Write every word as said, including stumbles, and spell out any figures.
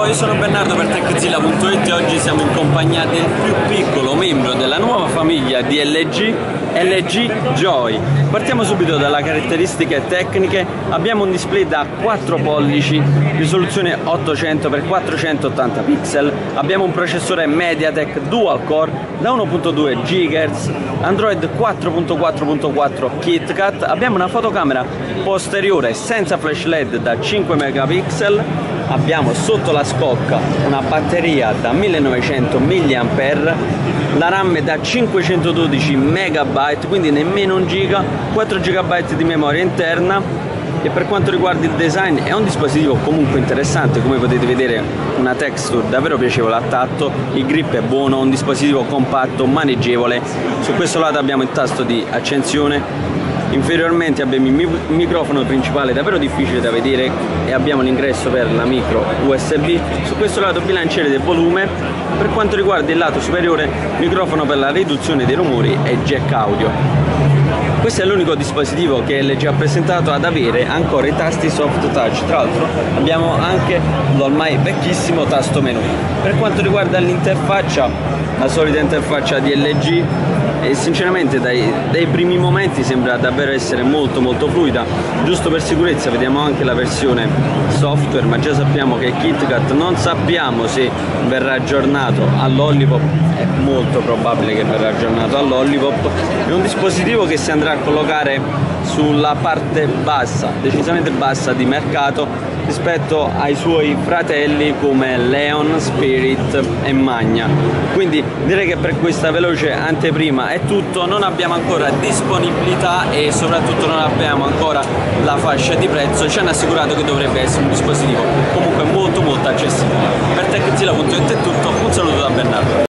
io sono Bernardo per TechZilla punto it e oggi siamo in compagnia del più piccolo membro della nuova famiglia di L G, L G Joy. Partiamo subito dalle caratteristiche tecniche. Abbiamo un display da quattro pollici, risoluzione ottocento per quattrocentottanta pixel, abbiamo un processore MediaTek Dual Core da uno virgola due gigahertz, Android quattro punto quattro punto quattro KitKat, abbiamo una fotocamera posteriore senza flash L E D da cinque megapixel, abbiamo sotto la scocca una batteria da millenovecento milliampere, la RAM è da cinquecentododici megabyte, quindi nemmeno un giga, quattro giga di memoria interna. E per quanto riguarda il design è un dispositivo comunque interessante, come potete vedere una texture davvero piacevole a tatto, il grip è buono, un dispositivo compatto, maneggevole. Su questo lato abbiamo il tasto di accensione, inferiormente abbiamo il microfono principale davvero difficile da vedere e abbiamo l'ingresso per la micro U S B. Su questo lato bilanciere del volume. Per quanto riguarda il lato superiore, microfono per la riduzione dei rumori e jack audio. Questo è l'unico dispositivo che L G ha presentato ad avere ancora i tasti soft touch, tra l'altro abbiamo anche l'ormai vecchissimo tasto menu. Per quanto riguarda l'interfaccia, la solita interfaccia di L G, e sinceramente dai, dai primi momenti sembra davvero essere molto molto fluida. Giusto per sicurezza vediamo anche la versione software, ma già sappiamo che KitKat non sappiamo se verrà aggiornato all'Lollipop, è molto probabile che verrà aggiornato all'Lollipop. È un dispositivo che si andrà a collocare sulla parte bassa, decisamente bassa di mercato rispetto ai suoi fratelli come Leon, Spirit e Magna. Quindi direi che per questa veloce anteprima è tutto, non abbiamo ancora disponibilità e soprattutto non abbiamo ancora la fascia di prezzo. Ci hanno assicurato che dovrebbe essere un dispositivo comunque molto molto accessibile.